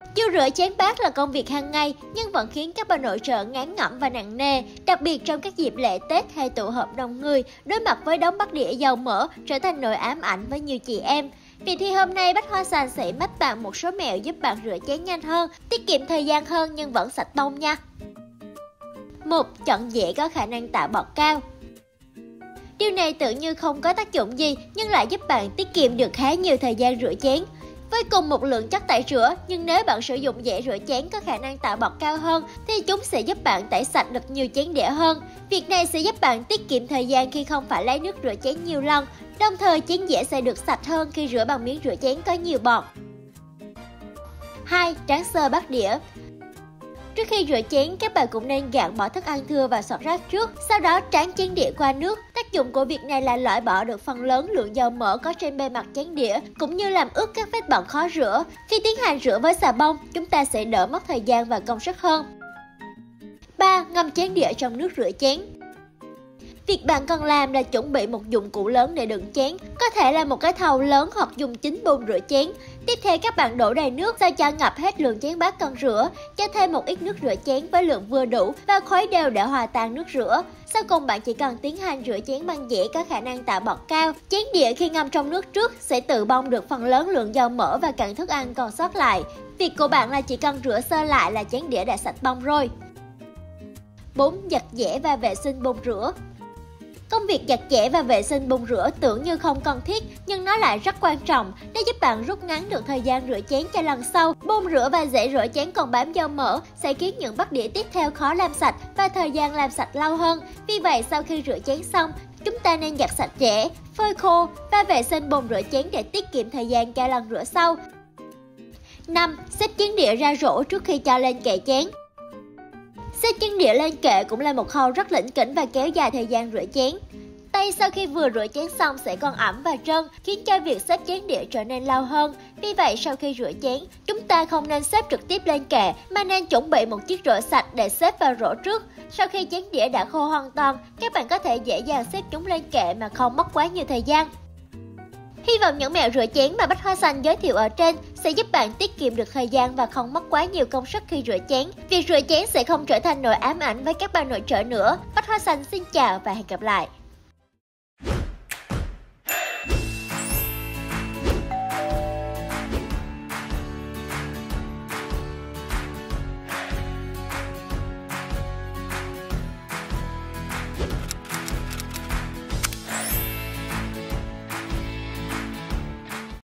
Dù rửa chén bát là công việc hàng ngày nhưng vẫn khiến các bà nội trợ ngán ngẩm và nặng nề, đặc biệt trong các dịp lễ Tết hay tụ họp đông người, đối mặt với đống bát đĩa dầu mỡ trở thành nỗi ám ảnh với nhiều chị em. Vì thì hôm nay Bách Hoa Xanh sẽ mách bạn một số mẹo giúp bạn rửa chén nhanh hơn, tiết kiệm thời gian hơn nhưng vẫn sạch bông nha. 1. Chọn dĩa có khả năng tạo bọt cao. Điều này tự như không có tác dụng gì nhưng lại giúp bạn tiết kiệm được khá nhiều thời gian rửa chén. Với cùng một lượng chất tẩy rửa, nhưng nếu bạn sử dụng dĩa rửa chén có khả năng tạo bọt cao hơn thì chúng sẽ giúp bạn tẩy sạch được nhiều chén đĩa hơn. Việc này sẽ giúp bạn tiết kiệm thời gian khi không phải lấy nước rửa chén nhiều lần, đồng thời chén dĩa sẽ được sạch hơn khi rửa bằng miếng rửa chén có nhiều bọt. 2. Tráng sơ bát đĩa. Trước khi rửa chén, các bạn cũng nên gạn bỏ thức ăn thưa và sọt rác trước, sau đó tráng chén đĩa qua nước. Tác dụng của việc này là loại bỏ được phần lớn lượng dầu mỡ có trên bề mặt chén đĩa, cũng như làm ướt các vết bẩn khó rửa. Khi tiến hành rửa với xà bông, chúng ta sẽ đỡ mất thời gian và công sức hơn. 3. Ngâm chén đĩa trong nước rửa chén. Việc bạn cần làm là chuẩn bị một dụng cụ lớn để đựng chén, có thể là một cái thau lớn hoặc dùng chính bồn rửa chén. Tiếp theo các bạn đổ đầy nước sao cho ngập hết lượng chén bát cần rửa, cho thêm một ít nước rửa chén với lượng vừa đủ và khuấy đều để hòa tan nước rửa. Sau cùng bạn chỉ cần tiến hành rửa chén bằng dĩa có khả năng tạo bọt cao. Chén đĩa khi ngâm trong nước trước sẽ tự bong được phần lớn lượng dầu mỡ và cặn thức ăn còn sót lại. Việc của bạn là chỉ cần rửa sơ lại là chén đĩa đã sạch bong rồi. 4. Giặt giẻ và vệ sinh bồn rửa. Công việc giặt giẻ và vệ sinh bồn rửa tưởng như không cần thiết nhưng nó lại rất quan trọng. Nó giúp bạn rút ngắn được thời gian rửa chén cho lần sau. Bồn rửa và rễ rửa chén còn bám dầu mỡ sẽ khiến những bát đĩa tiếp theo khó làm sạch và thời gian làm sạch lâu hơn. Vì vậy sau khi rửa chén xong, chúng ta nên giặt sạch rễ, phơi khô và vệ sinh bồn rửa chén để tiết kiệm thời gian cho lần rửa sau. 5. Xếp chén đĩa ra rổ trước khi cho lên kệ chén. Xếp chén đĩa lên kệ cũng là một khâu rất lỉnh kỉnh và kéo dài thời gian rửa chén. Tay sau khi vừa rửa chén xong sẽ còn ẩm và trơn, khiến cho việc xếp chén đĩa trở nên lâu hơn. Vì vậy sau khi rửa chén, chúng ta không nên xếp trực tiếp lên kệ mà nên chuẩn bị một chiếc rổ sạch để xếp vào rổ trước. Sau khi chén đĩa đã khô hoàn toàn, các bạn có thể dễ dàng xếp chúng lên kệ mà không mất quá nhiều thời gian. Hy vọng những mẹo rửa chén mà Bách Hoa Xanh giới thiệu ở trên sẽ giúp bạn tiết kiệm được thời gian và không mất quá nhiều công sức khi rửa chén. Việc rửa chén sẽ không trở thành nỗi ám ảnh với các bà nội trợ nữa. Bách Hoa Xanh xin chào và hẹn gặp lại.